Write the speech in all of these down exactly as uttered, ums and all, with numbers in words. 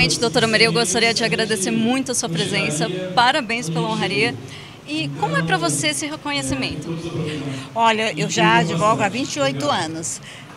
Primeiramente, doutora Maria, eu gostaria de agradecer muito a sua presença. Parabéns pela honraria. E como é para você esse reconhecimento? Olha, eu já advogo há vinte e oito anos.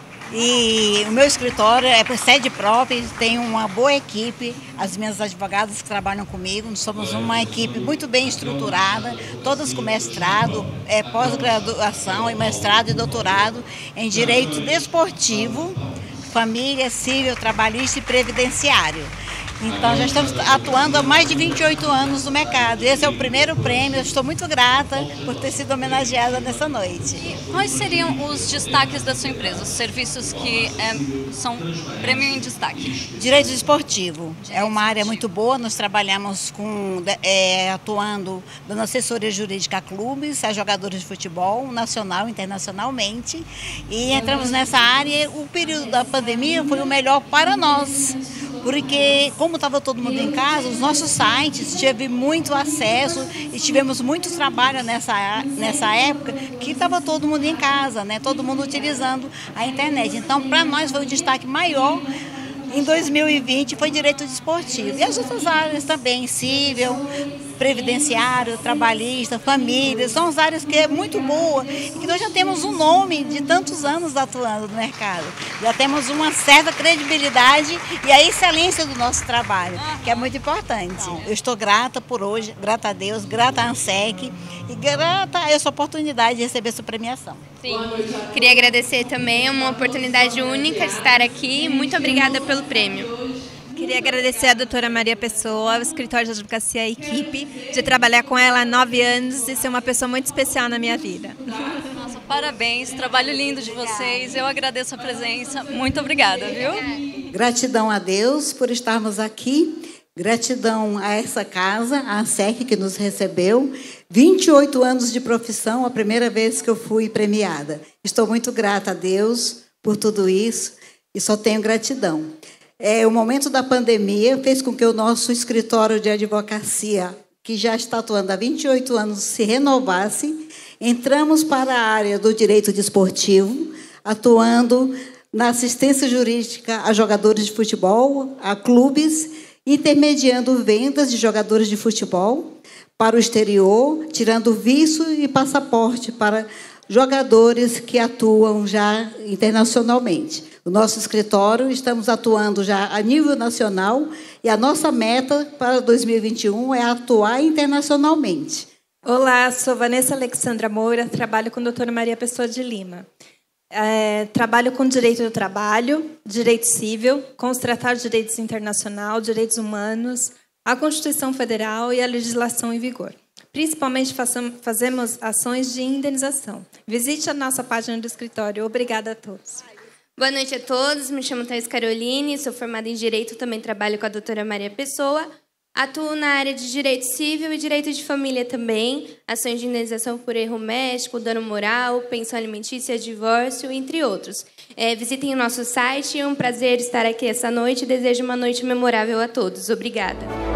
E o meu escritório é por sede própria, tem uma boa equipe, as minhas advogadas que trabalham comigo, nós somos uma equipe muito bem estruturada, todas com mestrado, é, pós-graduação e mestrado e doutorado em Direito Desportivo, Família, Civil, Trabalhista e Previdenciário. Então, já estamos atuando há mais de vinte e oito anos no mercado. Esse é o primeiro prêmio, eu estou muito grata por ter sido homenageada nessa noite. Quais seriam os destaques da sua empresa, os serviços que é, são prêmio em destaque? Direito desportivo. É uma área muito boa, nós trabalhamos com, é, atuando, dando assessoria jurídica a clubes, a jogadores de futebol, nacional e internacionalmente. E entramos nessa área, o período da pandemia foi o melhor para nós. Porque, como estava todo mundo em casa, os nossos sites teve muito acesso e tivemos muito trabalho nessa, nessa época que estava todo mundo em casa, né? Todo mundo utilizando a internet. Então, para nós foi um destaque maior. Em dois mil e vinte foi direito desportivo. E as outras áreas também, civil, previdenciário, trabalhista, família, são as áreas que é muito boa e que nós já temos um nome de tantos anos atuando no mercado. Já temos uma certa credibilidade e a excelência do nosso trabalho, que é muito importante. Eu estou grata por hoje, grata a Deus, grata à ANSEC e grata a essa oportunidade de receber essa premiação. Sim, queria agradecer também, é uma oportunidade única de estar aqui. Muito obrigada pelo prêmio. Queria agradecer a doutora Maria Pessoa, ao escritório de advocacia, a equipe, de trabalhar com ela há nove anos e ser uma pessoa muito especial na minha vida. Nossa, parabéns, trabalho lindo de vocês, eu agradeço a presença, muito obrigada, viu? Gratidão a Deus por estarmos aqui, gratidão a essa casa, a ANSEC que nos recebeu, vinte e oito anos de profissão, a primeira vez que eu fui premiada. Estou muito grata a Deus por tudo isso e só tenho gratidão. É, o momento da pandemia fez com que o nosso escritório de advocacia, que já está atuando há vinte e oito anos, se renovasse. Entramos para a área do direito desportivo, atuando na assistência jurídica a jogadores de futebol, a clubes, intermediando vendas de jogadores de futebol para o exterior, tirando visto e passaporte para jogadores que atuam já internacionalmente. O nosso escritório, estamos atuando já a nível nacional e a nossa meta para dois mil e vinte e um é atuar internacionalmente. Olá, sou Vanessa Alexandra Moura, trabalho com a doutora Maria Pessoa de Lima. É, trabalho com direito do trabalho, direito civil, com os tratados de direitos internacional, direitos humanos, a Constituição Federal e a legislação em vigor. Principalmente façam, fazemos ações de indenização. Visite a nossa página do escritório. Obrigada a todos. Boa noite a todos, me chamo Thais Caroline, sou formada em Direito, também trabalho com a doutora Maria Pessoa. Atuo na área de Direito Civil e Direito de Família também, ações de indenização por erro médico, dano moral, pensão alimentícia, divórcio, entre outros. É, visitem o nosso site, é um prazer estar aqui essa noite e desejo uma noite memorável a todos. Obrigada.